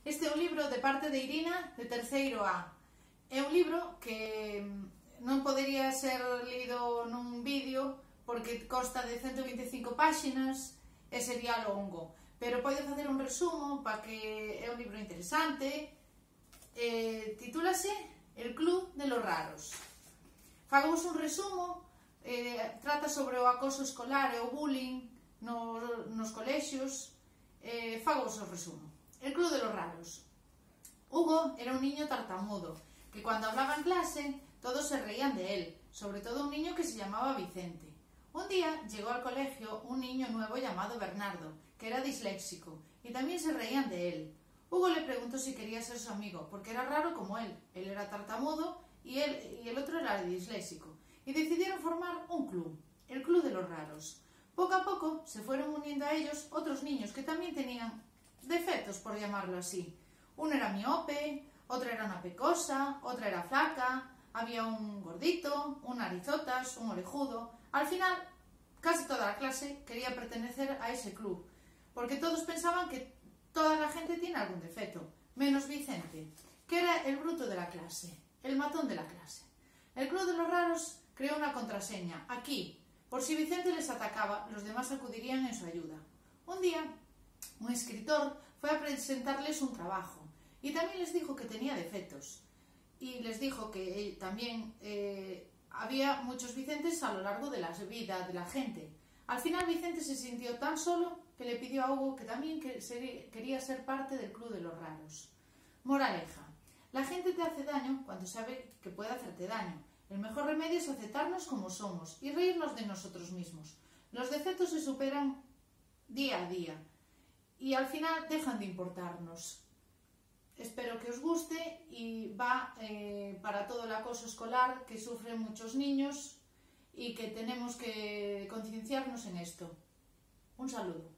Este é un libro de parte de Irina, de terceiro A. É un libro que non podería ser lido nun vídeo porque consta de 125 páxinas e sería longo, pero podo facer un resumo para que é un libro interesante. Titúlase El Club de los Raros. Fagamos un resumo, trata sobre o acoso escolar e o bullying nos colexios. Fagamos o resumo. El Club de los Raros. Hugo era un niño tartamudo, que cuando hablaba en clase todos se reían de él, sobre todo un niño que se llamaba Vicente. Un día llegó al colegio un niño nuevo llamado Bernardo, que era disléxico, y también se reían de él. Hugo le preguntó si quería ser su amigo, porque era raro como él. Él era tartamudo y el otro era disléxico, y decidieron formar un club, el Club de los Raros. Poco a poco se fueron uniendo a ellos otros niños que también tenían defectos, por llamarlo así. Uno era miope, otra era una pecosa, otra era flaca, había un gordito, un narizotas, un orejudo. Al final, casi toda la clase quería pertenecer a ese club, porque todos pensaban que toda la gente tiene algún defecto, menos Vicente, que era el bruto de la clase, el matón de la clase. El Club de los Raros creó una contraseña, aquí, por si Vicente les atacaba, los demás acudirían en su ayuda. Un día, un escritor fue a presentarles un trabajo y también les dijo que tenía defectos y les dijo que también había muchos Vicentes a lo largo de la vida de la gente. Al final Vicente se sintió tan solo que le pidió a Hugo que también quería ser parte del Club de los Raros. Moraleja: la gente te hace daño cuando sabe que puede hacerte daño. El mejor remedio es aceptarnos como somos y reírnos de nosotros mismos. Los defectos se superan día a día y al final dejan de importarnos. Espero que os guste y va para todo el acoso escolar que sufren muchos niños y que tenemos que concienciarnos en esto. Un saludo.